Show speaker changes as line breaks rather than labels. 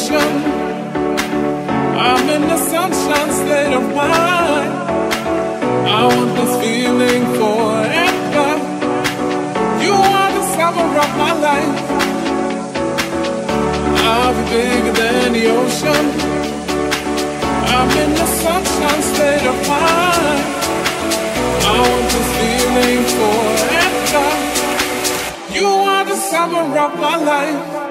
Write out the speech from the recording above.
ocean. I'm in the sunshine state of mind. I want this feeling forever. You are the summer of my life. I'll be bigger than the ocean. I'm in the sunshine state of mind. I want this feeling forever. You are the summer of my life.